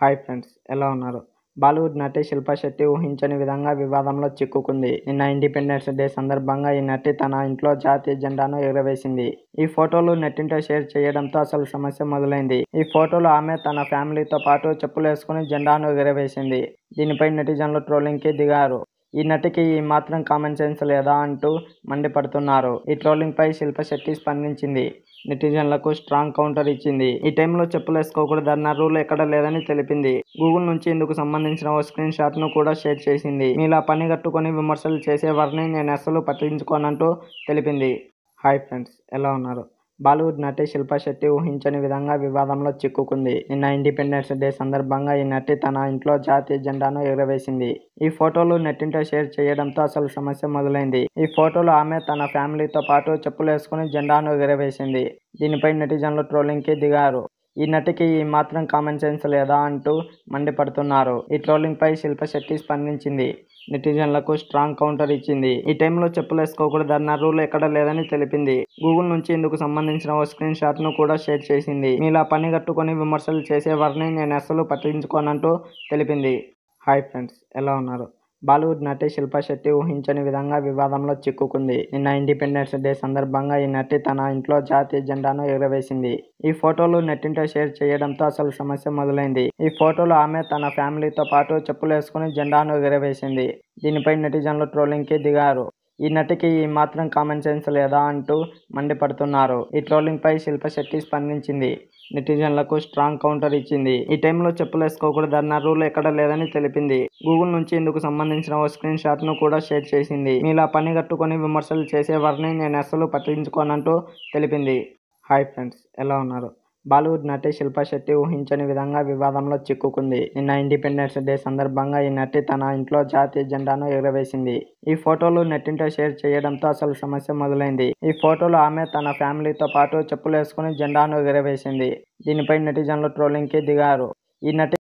Hi friends, ఎలా ఉన్నారు? బాలీవుడ్ నటి శిల్పా శెట్టి ఊహించని విధంగా వివాదంలో చిక్కుకుంది. నిన్న ఇండిపెండెన్స్ డే సందర్భంగా ఈ నటి తన ఇంట్లో జాతీయ జెండాను ఎగురవేసింది. ఈ ఫోటోలు నెట్టింట షేర్ చేయడంతో అసలు సమస్య మొదలైంది. ఈ ఫోటోలో ఆమె తన ఫ్యామిలీతో పాటు చెప్పులేసుకుని జెండాను ఎగురవేసింది. దీనిపై నెటిజన్లు ట్రోలింగ్కి దిగారు. ఈ నటికి ఈ మాత్రం కామన్ సెన్స్ లేదా అంటూ మండిపడుతున్నారు. ఈ ట్రోలింగ్ పై శిల్పా శెట్టి స్పందించింది. నెటిజన్లకు స్ట్రాంగ్ కౌంటర్ ఇచ్చింది. ఈ టైంలో చెప్పులేసుకోకూడదన్న రూల్ ఎక్కడా లేదని తెలిపింది. గూగుల్ నుంచి ఇందుకు సంబంధించిన ఓ స్క్రీన్ షాట్ ను కూడా షేర్ చేసింది. మీలా పనిగట్టుకుని విమర్శలు చేసేవారిని నేనస్సలు పట్టించుకోనంటూ తెలిపింది. హాయ్ ఫ్రెండ్స్, ఎలా ఉన్నారు? బాలీవుడ్ నటి శిల్పా శెట్టి ఊహించని విధంగా వివాదంలో చిక్కుకుంది. నిన్న ఇండిపెండెన్స్ డే సందర్భంగా ఈ నటి తన ఇంట్లో జాతీయ జెండాను ఎగురవేసింది. ఈ ఫోటోలు నెట్టింట షేర్ చేయడంతో అసలు సమస్య మొదలైంది. ఈ ఫోటోలో ఆమె తన ఫ్యామిలీతో పాటు చెప్పులేసుకుని జెండాను ఎగురవేసింది. దీనిపై నెటిజన్లు ట్రోలింగ్కి దిగారు. ఈ నటికి ఈ మాత్రం కామన్ సెన్స్ లేదా అంటూ మండిపడుతున్నారు. ఈ ట్రోలింగ్ పై శిల్పా శెట్టి స్పందించింది. నెటిజన్లకు స్ట్రాంగ్ కౌంటర్ ఇచ్చింది. ఈ టైంలో చెప్పులేసుకోకూడదన్న రూల్ ఎక్కడా లేదని తెలిపింది. గూగుల్ నుంచి ఇందుకు సంబంధించిన ఓ స్క్రీన్ షాట్ ను కూడా షేర్ చేసింది. మీలా పనిగట్టుకుని విమర్శలు చేసేవారిని నేనస్సలు పట్టించుకోనంటూ తెలిపింది. హాయ్ ఫ్రెండ్స్, ఎలా ఉన్నారు? బాలీవుడ్ నటి శిల్పా శెట్టి ఊహించని విధంగా వివాదంలో చిక్కుకుంది. నిన్న ఇండిపెండెన్స్ డే సందర్భంగా ఈ నటి తన ఇంట్లో జాతీయ జెండాను ఎగురవేసింది. ఈ ఫోటోలు నెట్టింట షేర్ చేయడంతో అసలు సమస్య మొదలైంది. ఈ ఫోటోలో ఆమె తన ఫ్యామిలీతో పాటు చెప్పులేసుకుని జెండాను ఎగురవేసింది. దీనిపై నెటిజన్లు ట్రోలింగ్కి దిగారు. ఈ నటికి ఈ మాత్రం కామన్ సెన్స్ లేదా అంటూ మండిపడుతున్నారు. ఈ ట్రోలింగ్ పై శిల్పా శెట్టి స్పందించింది. నెటిజన్లకు స్ట్రాంగ్ కౌంటర్ ఇచ్చింది. ఈ టైంలో చెప్పులేసుకోకూడదన్న రూల్ ఎక్కడా లేదని తెలిపింది. గూగుల్ నుంచి ఇందుకు సంబంధించిన ఓ స్క్రీన్ షాట్ ను కూడా షేర్ చేసింది. మీలా పనిగట్టుకుని విమర్శలు చేసేవారిని నేనస్సలు పట్టించుకోనంటూ తెలిపింది. హాయ్ ఫ్రెండ్స్, ఎలా ఉన్నారు? బాలీవుడ్ నటి శిల్పా శెట్టి ఊహించని విధంగా వివాదంలో చిక్కుకుంది. నిన్న ఇండిపెండెన్స్ డే సందర్భంగా ఈ నటి తన ఇంట్లో జాతీయ జెండాను ఎగురవేసింది. ఈ ఫోటోలు నెట్టింట షేర్ చేయడంతో అసలు సమస్య మొదలైంది. ఈ ఫోటోలో ఆమె తన ఫ్యామిలీతో పాటు చెప్పులేసుకుని జెండాను ఎగురవేసింది. దీనిపై నెటిజన్లు ట్రోలింగ్కి దిగారు. ఈ నటి